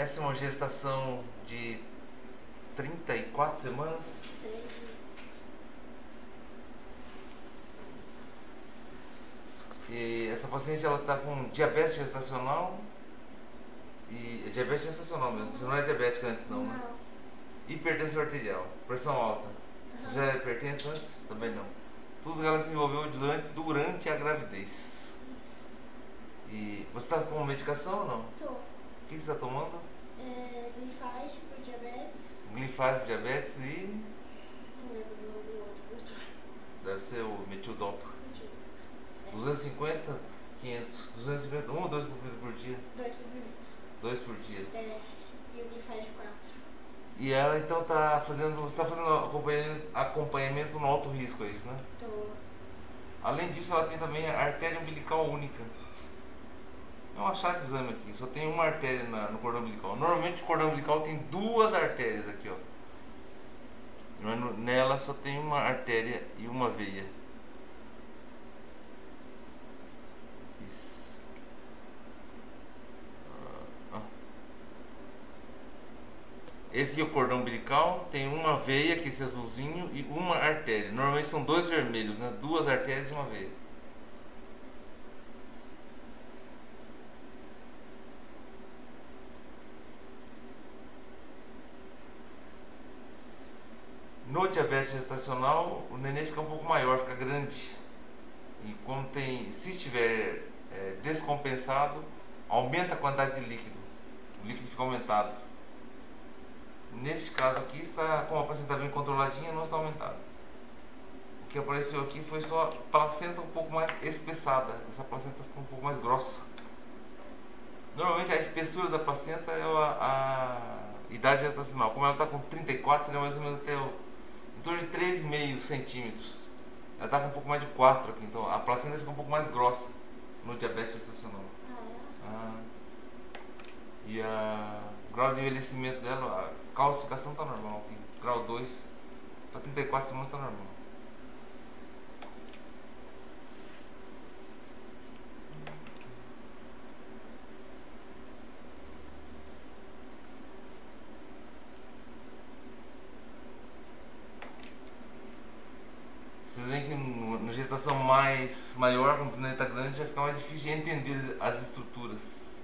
essa é uma gestação de 34 semanas. 3 meses. E essa paciente ela está com diabetes gestacional. E é diabetes gestacional mesmo, você não é diabética antes não, né? Não. Hipertensão arterial, pressão alta. Você já é hipertensa antes? Também não. Tudo que ela desenvolveu durante a gravidez. E você está com medicação ou não? Tô. O que você está tomando? Glifage pro diabetes. Glifage, diabetes e... Não lembro o nome do outro, doutor. deve ser o metildopa. Mentira. 250, 500, 250, 1 ou 2 por dia? 2 comprimidos. 2 por dia. E o glifage 4. E ela então está fazendo, você está fazendo acompanhamento no alto risco, é isso, né? Tô. Além disso, ela tem também a artéria umbilical única. É um achado de exame aqui, só tem uma artéria no cordão umbilical. Normalmente o cordão umbilical tem 2 artérias aqui, ó. Mas nela só tem uma artéria e uma veia. Isso. Esse aqui é o cordão umbilical, tem uma veia, que é esse azulzinho, e uma artéria. Normalmente são 2 vermelhos, né? 2 artérias e uma veia. No diabetes gestacional, o neném fica um pouco maior, fica grande. E como tem, se estiver descompensado, aumenta a quantidade de líquido. O líquido fica aumentado. Neste caso aqui, como a paciente está bem controladinha, não está aumentado. O que apareceu aqui foi só a placenta um pouco mais espessada. Essa placenta ficou um pouco mais grossa. Normalmente a espessura da placenta é a idade gestacional. Como ela está com 34, seria mais ou menos até em torno de 3,5 centímetros. Ela está com um pouco mais de 4 aqui, então a placenta fica um pouco mais grossa no diabetes gestacional. E o grau de envelhecimento dela, a calcificação está normal aqui. Grau 2, para 34 semanas está normal. Vocês veem que na gestação maior, quando o neném está grande, já fica mais difícil de entender as estruturas.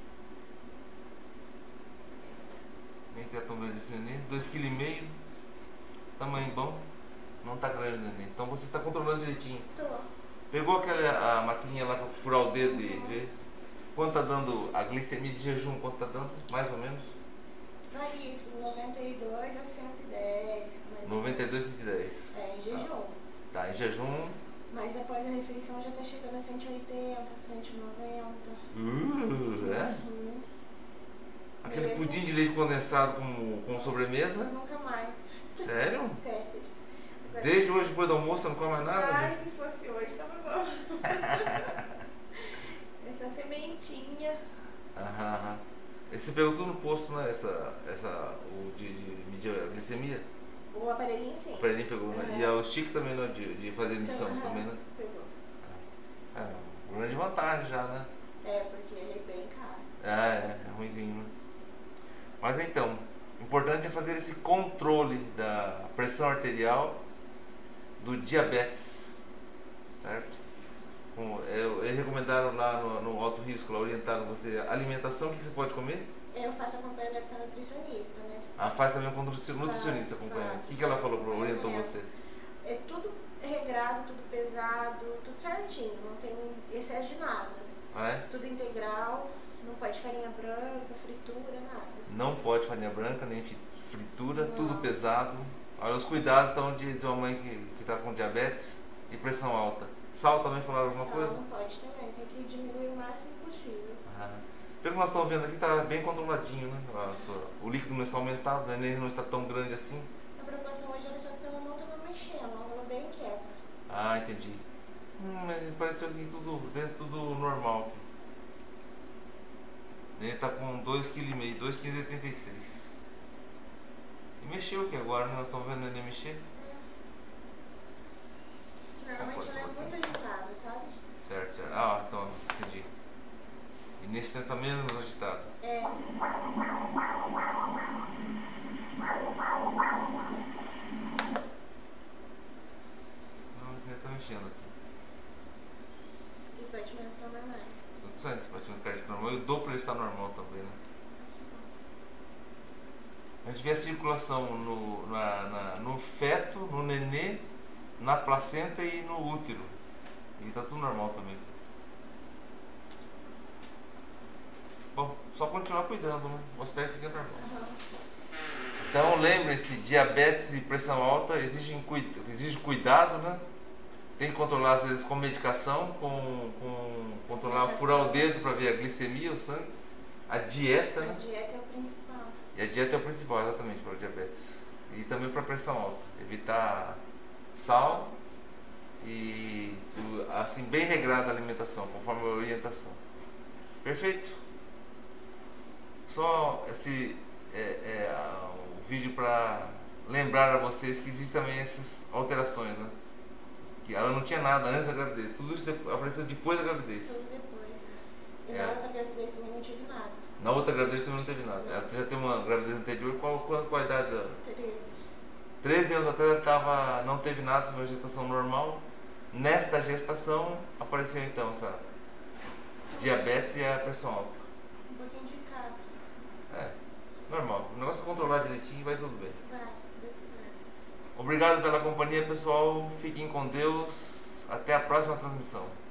Nem tem tão grande esse neném, 2,5 kg, tamanho bom, não está grande o neném. Então você está controlando direitinho. Tô. Pegou a maquininha lá para furar o dedo e ver quanto está dando a glicemia de jejum, quanto está dando, mais ou menos? Varia entre 92 a 110. 92 e 110. Em jejum. Tá, em jejum. Mas após a refeição já tá chegando a 180, 190. É? Uhum. Aquele Mesmo? pudim de leite condensado com sobremesa? Nunca mais. Sério? Sério. Desde hoje, depois do almoço, você não come mais nada? Ai, se fosse hoje, tava bom. Essa sementinha. Aham. E você pegou tudo no posto, né? O de medir a glicemia? O aparelhinho sim. O aparelhinho pegou, né? E o stick também, né? De fazer emissão também, né? Pegou. Uma grande vantagem já, né? Porque ele é bem caro. É ruimzinho, né? Mas então, o importante é fazer esse controle da pressão arterial, do diabetes, certo? Eles recomendaram lá no alto risco, lá orientaram você, alimentação, o que você pode comer? Eu faço acompanhamento com a nutricionista, né? Faz também com nutricionista acompanhamento. O que ela falou, orientou você? É tudo regrado, tudo pesado, tudo certinho, não tem excesso de nada. Tudo integral, não pode farinha branca, fritura, nada. Não pode farinha branca, nem fritura, Não. tudo pesado. Olha os cuidados então de uma mãe que está com diabetes e pressão alta. Sal também falaram alguma Sal coisa? não pode também, tem que diminuir o máximo possível. Pelo que nós estamos vendo aqui, está bem controladinho, né? O líquido não está aumentado, o neném não está tão grande assim. A preocupação hoje era só que ela não estava mexendo, ela estava bem quieta. Entendi. Mas pareceu aqui tudo normal aqui. Ele está com 2,5 kg, 2,1586. E mexeu aqui agora, né? Nós estamos vendo ele mexer. Normalmente ela é muito agitada, sabe? Certo. Então, entendi. E nesse tempo tá menos agitado. mexendo aqui. Os batimentos são normais. Os batimentos cardíacos normais. O Doppler está normal também, né? A gente vê a circulação no feto, no nenê, na placenta e no útero. E tá tudo normal também. Bom, só continuar cuidando, né? Mostrar que é normal. Então lembrem-se, diabetes e pressão alta exige cuidado, né? Tem que controlar às vezes com medicação, controlar, furar o dedo para ver a glicemia, o sangue. A dieta, né? A dieta é o principal. E a dieta é o principal, exatamente, para o diabetes. E também para a pressão alta. Evitar sal e, assim, bem regrada a alimentação, conforme a orientação. Perfeito? Só esse o vídeo para lembrar a vocês que existem também essas alterações, né? Que ela não tinha nada antes da gravidez. Tudo isso apareceu depois da gravidez. Tudo depois, né? E na outra gravidez também não tive nada. Na outra gravidez também não teve nada. Ela já teve uma gravidez anterior. Qual a idade dela? 13 anos até ela não teve nada, foi uma gestação normal. Nesta gestação apareceu então essa diabetes e a pressão alta. Um pouquinho de cada. Normal. O negócio é controlar direitinho e vai tudo bem. Vai, se Deus quiser. Obrigado pela companhia, pessoal. Fiquem com Deus. Até a próxima transmissão.